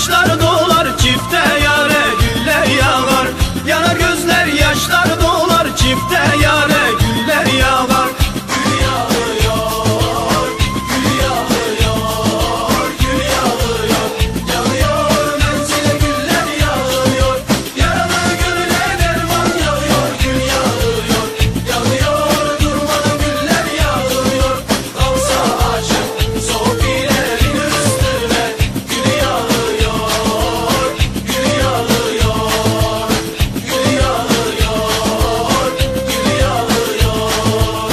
yaşlar dolar, çifte yare güller yağar. Yanar gözler, yaşlar dolar, çifte yare güller yağar. Gül yağıyor, gül yağıyor, gül yağıyor, yağıyor menzile güller yağıyor. Yaralı gönüle derman yağıyor, gül yağıyor, yağıyor durmadan güller yağıyor. Kavsa açık sofilerin üstüne gül yağıyor, gül yağıyor, gül yağıyor, gül yağıyor.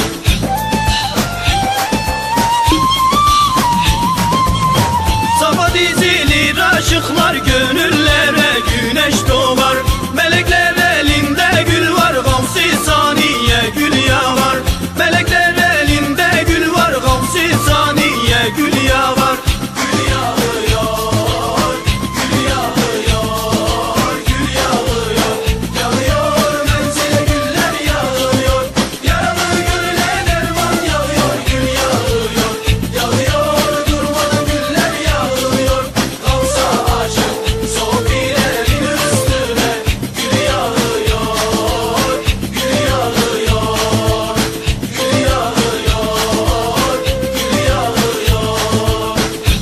Safa dizilir aşıklar, gönüllere güneş doğar. Melekler elinde gül var, Gavs-ı Saniye gül yağar. Melekler elinde gül var, Gavs-ı Saniye gül yağar. Gül yağıyor, gül yağıyor, gül yağıyor, yağıyor menzile güller yağıyor. Yaralı gönüle derman yağıyor, gül yağıyor, yağıyor durmadan güller yağıyor. Kavsa açık sofilerin üstüne gül yağıyor, gül yağıyor, gül yağıyor, gül yağıyor.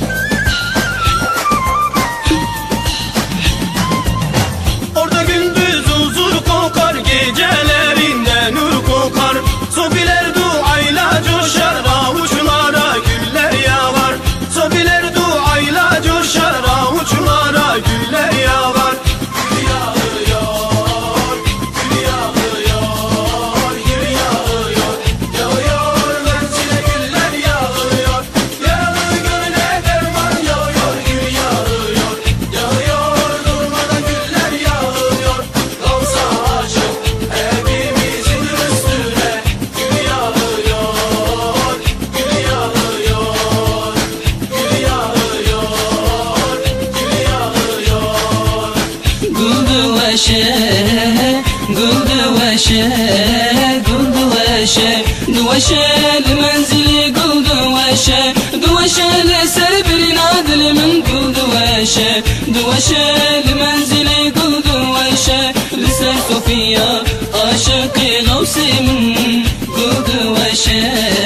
Orada gündüz huzur kokar, gecelerinde nur kokar. Sofiler duayla coşar, avuçlara güller yağar. Sofiler duayla coşar, avuçlara güller yağar. Gül yağıyor, gül yağıyor, gül yağıyor, yağıyor menzile güller yağıyor. Yaralı gönüle derman yağıyor, gül yağıyor, yağıyor durmadan güller yağıyor. Kavsa açık hepimizin üstüne gül yağıyor, gül yağıyor, gül yağıyor, gül yağıyor. Guldu veşe, guldu veşe, guldu veşe, duveşe menzili guldu veşe, duveşe ser bir nadilimin guldu veşe, duveşe menzili guldu veşe, liser Sofia aşık Gavsimin guldu veşe.